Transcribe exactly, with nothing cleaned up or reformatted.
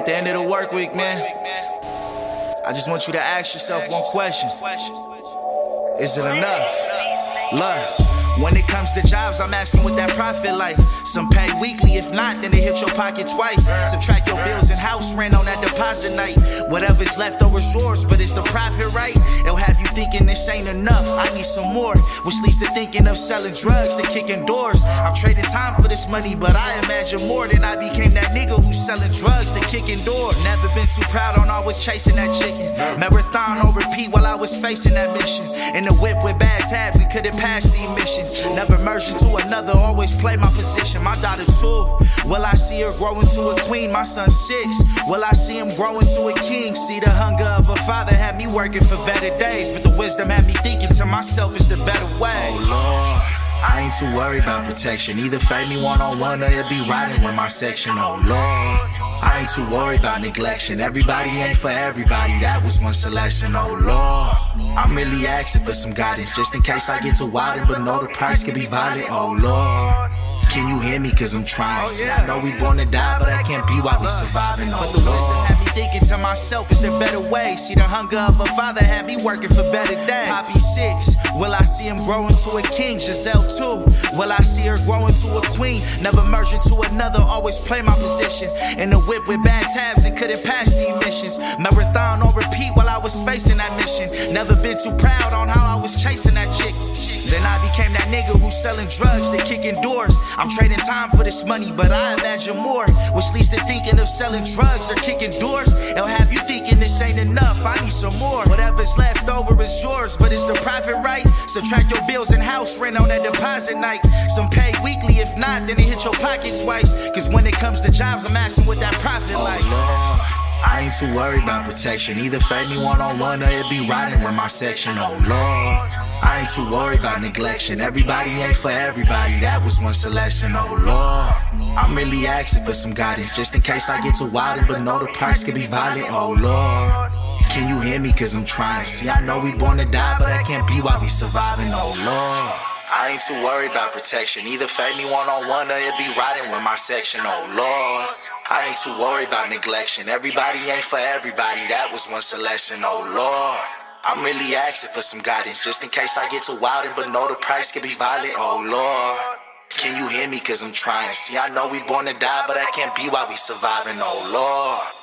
At the end of the work week, man, I just want you to ask yourself one question. Is it enough? Love. When it comes to jobs, I'm asking what that profit like. Some pay weekly, if not, then they hit your pocket twice. Subtract your bills and house rent on that deposit night. Whatever's left over is yours, but it's the profit, right? It'll have you thinking this ain't enough, I need some more. Which leads to thinking of selling drugs, to kicking doors. I'm trading time for this money, but I imagine more than I became that nigga who's selling drugs, to kicking doors. Never been too proud on always chasing that chicken. Marathon on repeat while I was facing that mission. In the whip with bad tabs and couldn't pass the emissions. Never merge into another, always play my position. My daughter two, will I see her grow into a queen? My son six, will I see him grow into a king? See, the hunger of a father had me working for better days, but the wisdom had me thinking to myself, it's the better way. Oh Lord, I ain't too worried about protection. Either fight me one-on-one or it'll be riding with my section. Oh Lord, I ain't too worried about neglection. Everybody ain't for everybody, that was one selection. Oh Lord, I'm really asking for some guidance, just in case I get too wild, but know the price can be violent. Oh Lord, can you hear me? Cause I'm trying. See, I know we born to die, but I can't be while we surviving. Oh but the wisdom had me thinking to myself, is there better way? See, the hunger of a father had me working for better days. Poppy six, will I see him grow into a king? Giselle two, will I see her grow into a queen? Never merge into another, always play my position. In the whip with bad tabs and couldn't pass the emissions. Marathon on repeat while I was facing that mission. Never been too proud on how I was chasing that chick. Then I became that nigga who's selling drugs, to kicking doors. I'm trading time for this money, but I imagine more. Which leads to thinking of selling drugs or kicking doors. It'll have you thinking this ain't enough, I need some more. Whatever's left over is yours, but it's the profit, right? Subtract your bills and house rent on that deposit night. Some pay weekly, if not, then it hit your pocket twice. Cause when it comes to jobs, I'm asking what that profit oh like. Lord, I ain't too worried about protection. Either fight me one-on-one or it'll be riding with my section. Oh Lord, I ain't too worried about neglection. Everybody ain't for everybody, that was one selection. Oh Lord, I'm really asking for some guidance, just in case I get too wild, but know the price can be violent. Oh Lord, can you hear me? Cause I'm trying. See, I know we born to die, but I can't be while we surviving. Oh Lord, I ain't too worried about protection. Either fight me one-on-one or it'll be riding with my section. Oh Lord, I ain't too worried about neglection. Everybody ain't for everybody, that was one selection. Oh Lord, I'm really asking for some guidance, just in case I get too wild, but know the price can be violent. Oh Lord, can you hear me? Cause I'm trying. See, I know we born to die, but I can't be while we surviving. Oh Lord.